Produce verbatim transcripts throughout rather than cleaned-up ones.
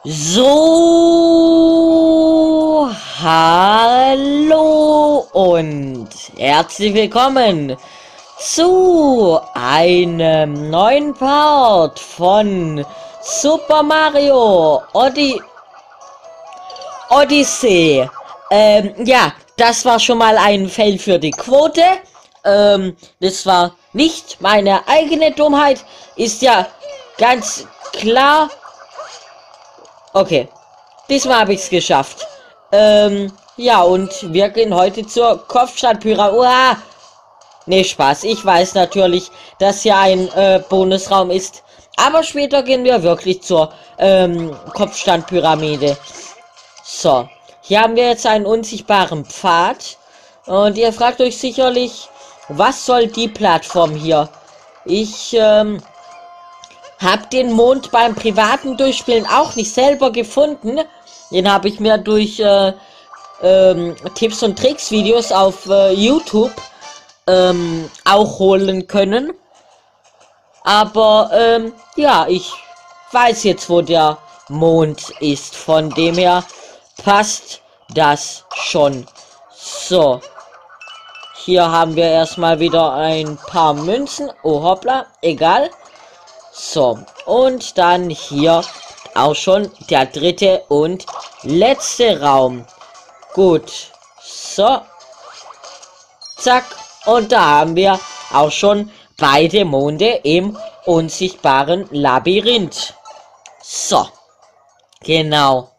So, hallo und herzlich willkommen zu einem neuen Part von Super Mario Oddy Odyssey. Ähm, ja, das war schon mal ein Fail für die Quote. Ähm, das war nicht meine eigene Dummheit, ist ja ganz klar. Okay, diesmal habe ich es geschafft. Ähm, ja, und wir gehen heute zur Kopfsteinpyramide. Uah! Nee, Spaß. Ich weiß natürlich, dass hier ein äh, Bonusraum ist. Aber später gehen wir wirklich zur ähm, Kopfsteinpyramide. So, hier haben wir jetzt einen unsichtbaren Pfad. Und ihr fragt euch sicherlich, was soll die Plattform hier? Ich, ähm... hab den Mond beim privaten Durchspielen auch nicht selber gefunden. Den habe ich mir durch äh, ähm, Tipps und Tricks Videos auf äh, YouTube ähm, auch holen können. Aber ähm, ja, ich weiß jetzt, wo der Mond ist. Von dem her passt das schon. So. Hier haben wir erstmal wieder ein paar Münzen. Oh hoppla, egal. So, und dann hier auch schon der dritte und letzte Raum. Gut, so, zack, und da haben wir auch schon beide Monde im unsichtbaren Labyrinth. So, genau.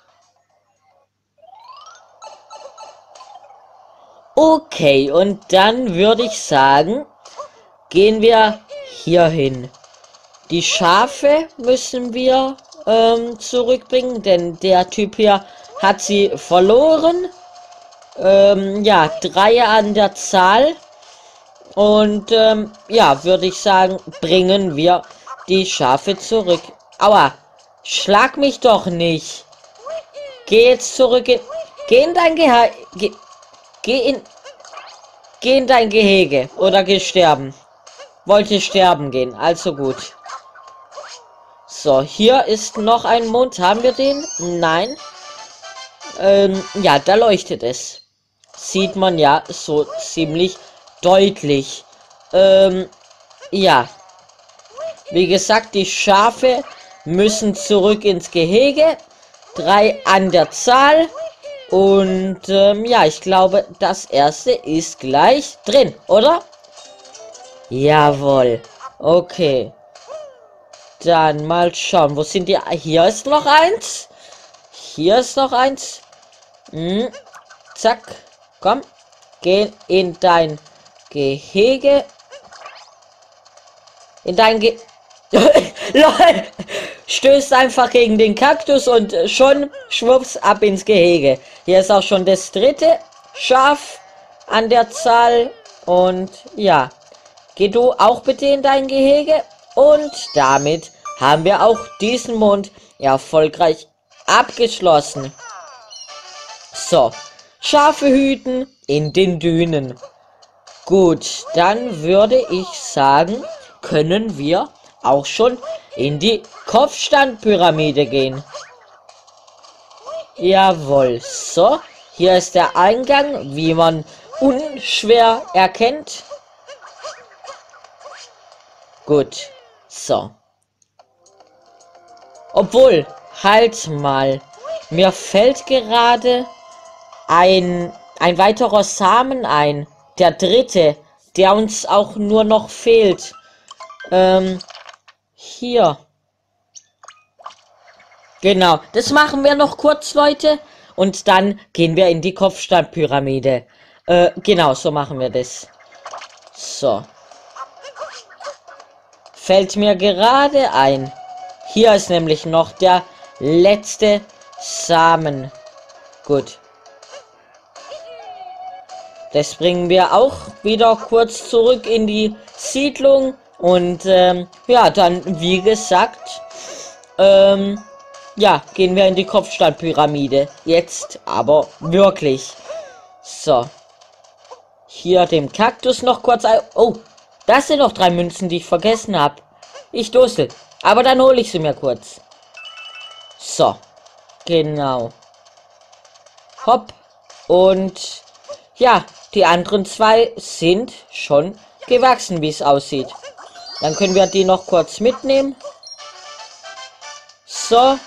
Okay, und dann würde ich sagen, gehen wir hier hin. Die Schafe müssen wir ähm, zurückbringen, denn der Typ hier hat sie verloren. Ähm, ja, drei an der Zahl. Und ähm, ja, würde ich sagen, bringen wir die Schafe zurück. Aua, schlag mich doch nicht. Geh jetzt zurück in... Geh in dein Gehege. Geh, geh in... Geh in dein Gehege. Oder geh sterben. Wollte sterben gehen, also gut. So, hier ist noch ein Mond. Haben wir den? Nein. Ähm, ja, da leuchtet es. Sieht man ja so ziemlich deutlich. Ähm, ja. Wie gesagt, die Schafe müssen zurück ins Gehege. Drei an der Zahl. Und ähm, ja, ich glaube, das erste ist gleich drin, oder? Jawohl. Okay. Dann mal schauen. Wo sind die? Hier ist noch eins. Hier ist noch eins. Hm. Zack. Komm. Geh in dein Gehege. In dein Ge... Lol. Stößt einfach gegen den Kaktus und schon schwupps ab ins Gehege. Hier ist auch schon das dritte Schaf an der Zahl. Und ja. Geh du auch bitte in dein Gehege. Und damit haben wir auch diesen Mond erfolgreich abgeschlossen. So, Schafe hüten in den Dünen. Gut, dann würde ich sagen, können wir auch schon in die Kopfsteinpyramide gehen. Jawohl, so, hier ist der Eingang, wie man unschwer erkennt. Gut. So. Obwohl, halt mal. Mir fällt gerade ein, ein weiterer Samen ein. Der dritte, der uns auch nur noch fehlt. Ähm, hier. Genau, das machen wir noch kurz, Leute. Und dann gehen wir in die Kopfsteinpyramide. Äh, genau, so machen wir das. So. Fällt mir gerade ein. Hier ist nämlich noch der letzte Samen. Gut. Das bringen wir auch wieder kurz zurück in die Siedlung. Und ähm, ja, dann wie gesagt, ähm, ja, gehen wir in die Kopfsteinpyramide. Jetzt aber wirklich. So. Hier dem Kaktus noch kurz ein... Oh. Das sind noch drei Münzen, die ich vergessen habe. Ich dussel. Aber dann hole ich sie mir kurz. So, genau. Hopp. Und ja, die anderen zwei sind schon gewachsen, wie es aussieht. Dann können wir die noch kurz mitnehmen. So.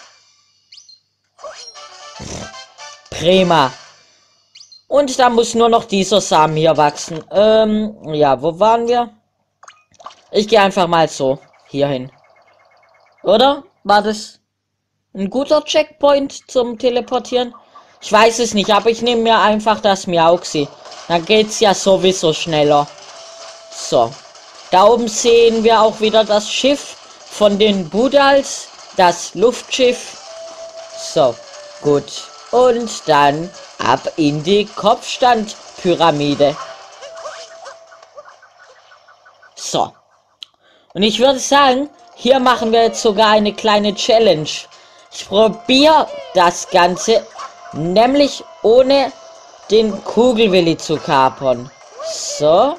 Prima. Und da muss nur noch dieser Samen hier wachsen. Ähm, ja, wo waren wir? Ich gehe einfach mal so hier hin. Oder? War das ein guter Checkpoint zum Teleportieren? Ich weiß es nicht, aber ich nehme mir einfach das Miauxi. Dann geht's ja sowieso schneller. So. Da oben sehen wir auch wieder das Schiff von den Budals. Das Luftschiff. So, gut. Und dann ab in die Kopfstandpyramide. So. Und ich würde sagen, hier machen wir jetzt sogar eine kleine Challenge. Ich probiere das Ganze, nämlich ohne den Kugelwilli zu kapern. So.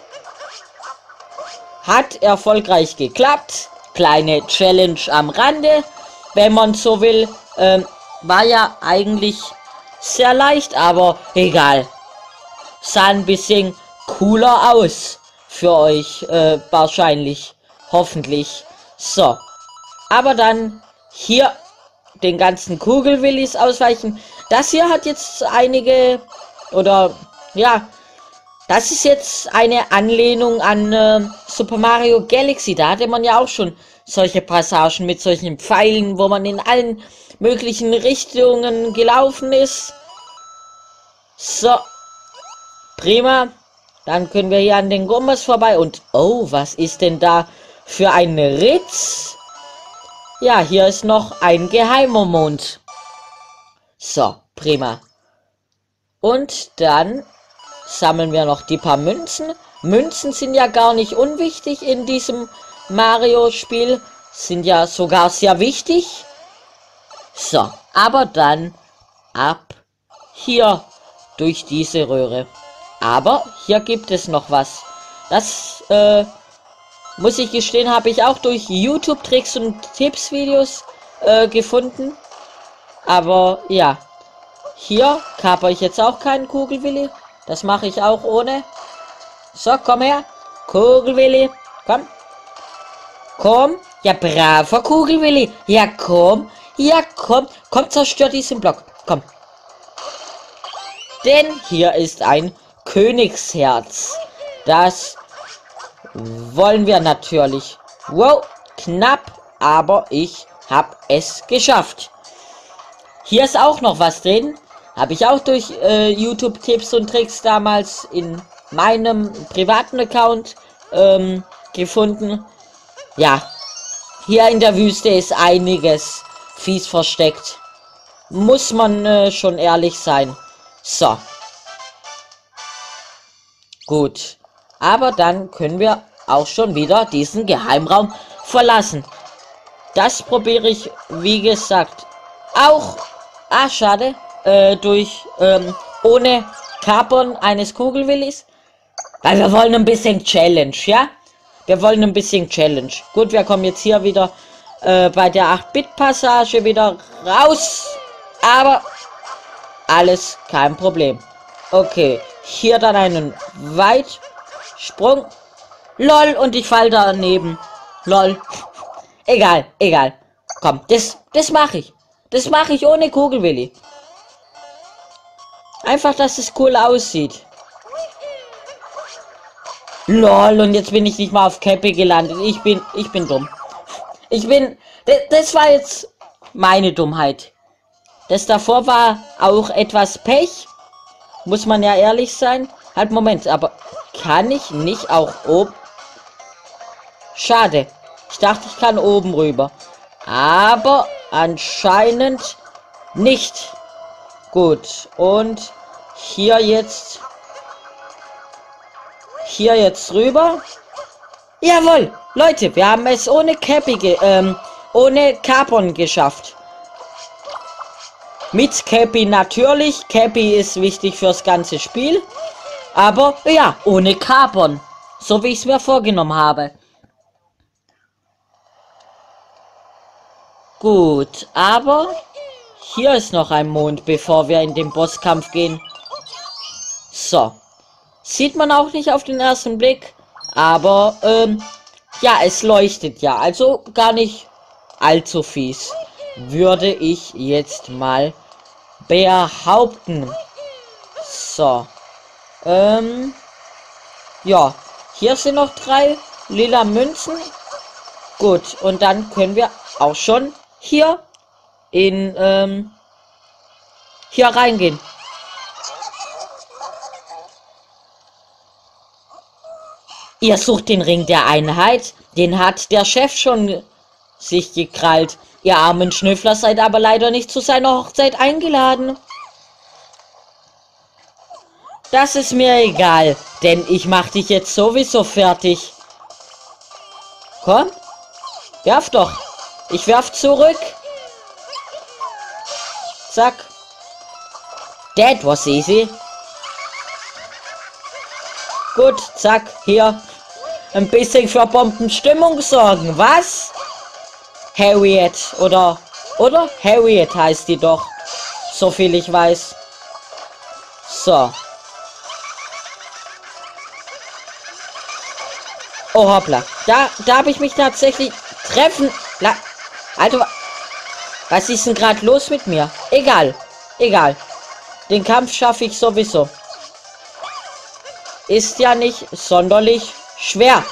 Hat erfolgreich geklappt. Kleine Challenge am Rande, wenn man so will. Ähm, war ja eigentlich sehr leicht, aber egal. Sah ein bisschen cooler aus für euch, äh, wahrscheinlich. Hoffentlich. So. Aber dann hier den ganzen Kugelwillis ausweichen. Das hier hat jetzt einige, oder ja, das ist jetzt eine Anlehnung an äh, Super Mario Galaxy. Da hatte man ja auch schon solche Passagen mit solchen Pfeilen, wo man in allen möglichen Richtungen gelaufen ist. So. Prima. Dann können wir hier an den Gumbas vorbei. Und, oh, was ist denn da für ein Ritz? Ja, hier ist noch ein geheimer Mond. So, prima. Und dann sammeln wir noch die paar Münzen. Münzen sind ja gar nicht unwichtig in diesem Mario-Spiel. Sind ja sogar sehr wichtig. So, aber dann ab hier durch diese Röhre. Aber hier gibt es noch was. Das, äh, muss ich gestehen, habe ich auch durch YouTube-Tricks und Tipps-Videos äh, gefunden. Aber ja, hier kaper ich jetzt auch keinen Kugelwilli. Das mache ich auch ohne. So, komm her. Kugelwilli, komm. Komm. Ja, braver Kugelwilli. Ja, komm. Ja, komm. Komm, zerstör diesen Block. Komm. Denn hier ist ein Königsherz. Das wollen wir natürlich. Wow, knapp, aber ich habe es geschafft. Hier ist auch noch was drin. Habe ich auch durch äh, YouTube-Tipps und Tricks damals in meinem privaten Account ähm, gefunden. Ja, hier in der Wüste ist einiges fies versteckt. Muss man äh, schon ehrlich sein. So. Gut. Aber dann können wir auch schon wieder diesen Geheimraum verlassen. Das probiere ich, wie gesagt, auch. Ah, schade. Äh, durch, ähm, ohne Kapern eines Kugelwillis. Weil wir wollen ein bisschen Challenge, ja? Wir wollen ein bisschen Challenge. Gut, wir kommen jetzt hier wieder äh, bei der acht Bit Passage wieder raus. Aber alles kein Problem. Okay, hier dann einen Weitsprung. Lol, und ich fall daneben. Lol. Egal, egal. Komm, das, das mache ich. Das mache ich ohne Kugelwilli. Einfach, dass es cool aussieht. Lol, und jetzt bin ich nicht mal auf Cappy gelandet. Ich bin, ich bin dumm. Ich bin, das, das war jetzt meine Dummheit. Das davor war auch etwas Pech. Muss man ja ehrlich sein. Halt, Moment, aber kann ich nicht auch oben? Schade. Ich dachte, ich kann oben rüber. Aber anscheinend nicht. Gut. Und hier jetzt. Hier jetzt rüber. Jawohl. Leute, wir haben es ohne Cappy, ge ähm, ohne Kapern geschafft. Mit Cappy natürlich. Cappy ist wichtig fürs ganze Spiel. Aber ja, ohne Kapern. So wie ich es mir vorgenommen habe. Gut, aber hier ist noch ein Mond, bevor wir in den Bosskampf gehen. So. Sieht man auch nicht auf den ersten Blick. Aber, ähm, ja, es leuchtet ja. Also gar nicht allzu fies. Würde ich jetzt mal behaupten. So. Ähm, ja. Hier sind noch drei lila Münzen. Gut, und dann können wir auch schon hier in, ähm, hier reingehen. Ihr sucht den Ring der Einheit. Den hat der Chef schon sich gekrallt. Ihr armen Schnüffler seid aber leider nicht zu seiner Hochzeit eingeladen. Das ist mir egal, denn ich mach dich jetzt sowieso fertig. Komm, werf doch. Ich werf zurück. Zack. That was easy. Gut, zack, hier. Ein bisschen für Bombenstimmung sorgen, was? Harriet, oder? Oder? Harriet heißt die doch. So viel ich weiß. So. Oh, hoppla. Da, da habe ich mich tatsächlich treffen. La Alter, was ist denn gerade los mit mir? Egal. Egal. Den Kampf schaffe ich sowieso. Ist ja nicht sonderlich schwer.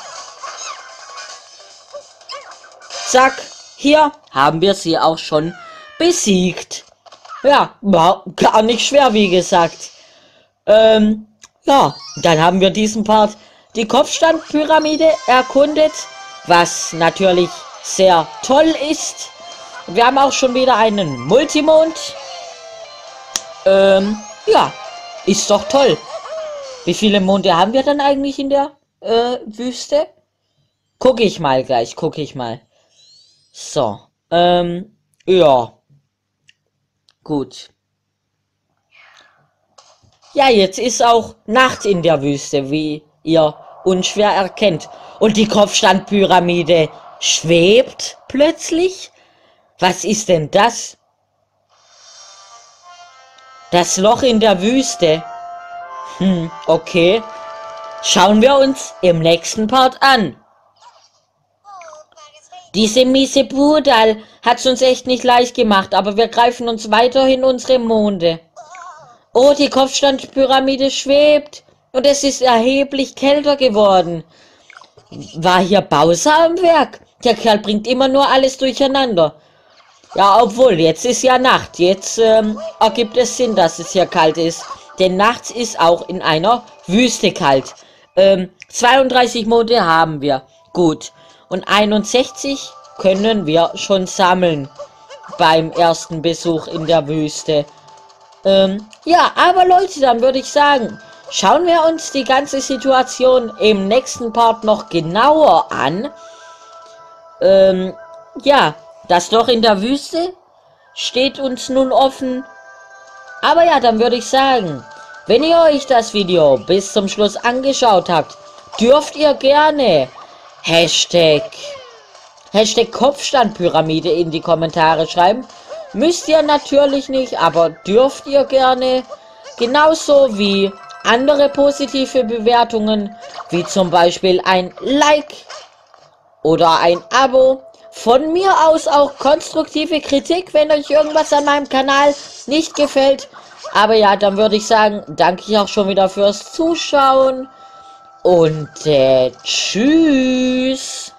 Zack. Hier haben wir sie auch schon besiegt. Ja, war gar nicht schwer, wie gesagt. Ähm, ja, dann haben wir diesen Part die Kopfstandpyramide erkundet, was natürlich sehr toll ist. Wir haben auch schon wieder einen Multimond. Ähm, ja, ist doch toll. Wie viele Monde haben wir dann eigentlich in der äh, Wüste? Gucke ich mal gleich, gucke ich mal. So, ähm, ja. Gut. Ja, jetzt ist auch Nacht in der Wüste, wie ihr unschwer erkennt. Und die Kopfstandpyramide schwebt plötzlich? Was ist denn das? Das Loch in der Wüste. Hm, okay. Schauen wir uns im nächsten Part an. Diese miese Budal hat's uns echt nicht leicht gemacht, aber wir greifen uns weiterhin unsere Monde. Oh, die Kopfstandpyramide schwebt und es ist erheblich kälter geworden. War hier Bowser am Werk? Der Kerl bringt immer nur alles durcheinander. Ja, obwohl, jetzt ist ja Nacht. Jetzt ähm, ergibt es Sinn, dass es hier kalt ist. Denn nachts ist auch in einer Wüste kalt. Ähm, zweiunddreißig Monde haben wir. Gut. Und einundsechzig können wir schon sammeln beim ersten Besuch in der Wüste. Ähm, ja, aber Leute, dann würde ich sagen, schauen wir uns die ganze Situation im nächsten Part noch genauer an. Ähm, ja, das Loch in der Wüste steht uns nun offen. Aber ja, dann würde ich sagen, wenn ihr euch das Video bis zum Schluss angeschaut habt, dürft ihr gerne Hashtag, Hashtag Kopfstandpyramide in die Kommentare schreiben. Müsst ihr natürlich nicht, aber dürft ihr gerne. Genauso wie andere positive Bewertungen, wie zum Beispiel ein Like oder ein Abo. Von mir aus auch konstruktive Kritik, wenn euch irgendwas an meinem Kanal nicht gefällt. Aber ja, dann würde ich sagen, danke ich auch schon wieder fürs Zuschauen. Und äh, tschüss.